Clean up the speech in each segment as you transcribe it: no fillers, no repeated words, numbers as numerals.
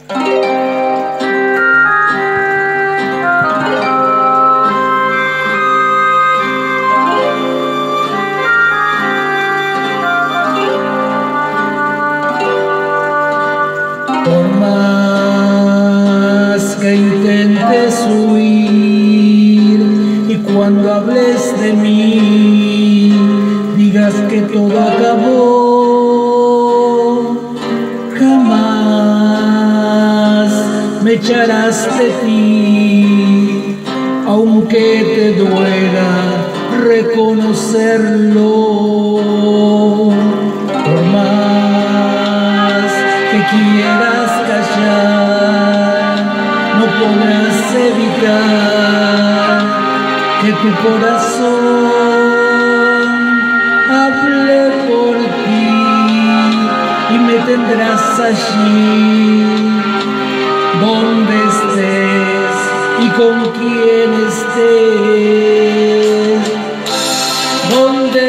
Por más que intentes huir y cuando hables de mí digas que todo acabó, jamás me echarás de ti, aunque te duela reconocerlo. Por más que quieras callar, no podrás evitar que tu corazón hable por ti y me tendrás allí donde estés y con quien estés, donde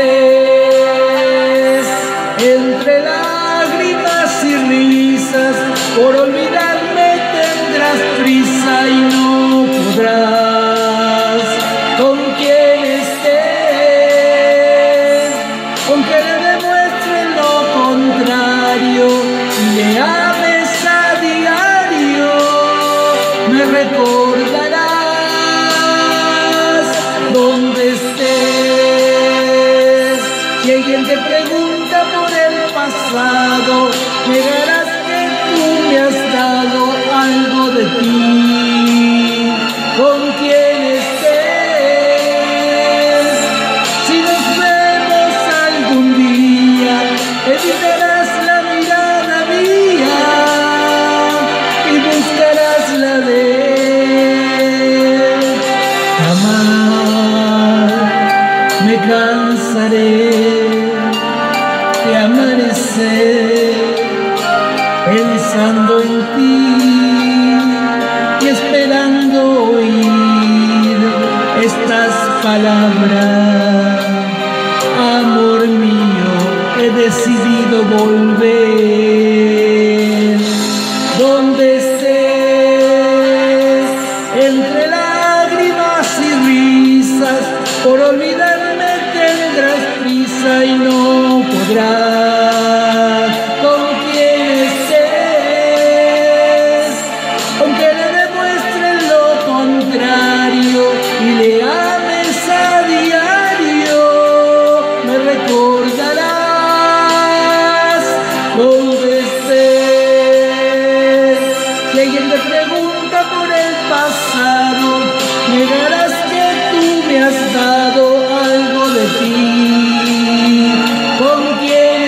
estés, entre lágrimas y risas, por olvidarme tendrás prisa y no podrás. Con quien estés, con que le demuestres lo contrario y le ames a diario, me recordarás donde estés. Si alguien te pregunta por el pasado, negarás que tú me has dado algo de ti. Con quien estés, si nos vemos algún día, evitarás la mirada mía y buscarás la de él. Jamás me cansaré de amanecer pensando en ti y esperando oír estas palabras. Amor mío, he decidido volver. Donde estés, entre lágrimas y risas, por olvidarme tendrás prisa y no podrás. Con quien estés, aunque le demuestres lo contrario y le ames a diario, me recordarás donde estés. Si alguien te pregunta por el pasado, negarás que tú me has dado algo de ti. Con quien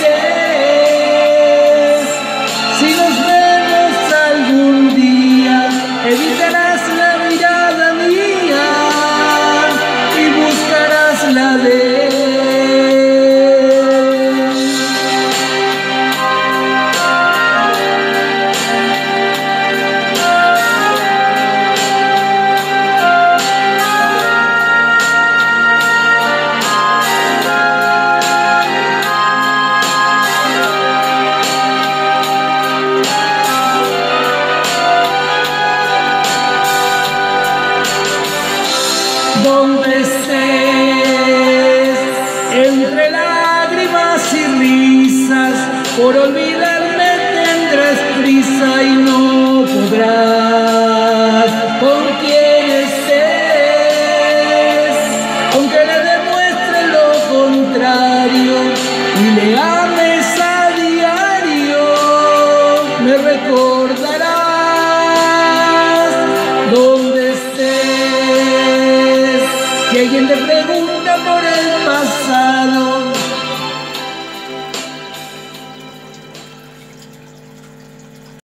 estés, si nos vemos algún día, evitarás la mirada mía y buscarás la de él. Donde estés, entre lágrimas y risas, por olvidarme tendrás prisa y no podrás. Con quien estés, aunque le demuestres lo contrario y le ames a diario, me recordarás donde estés. Si alguien te pregunta por el pasado,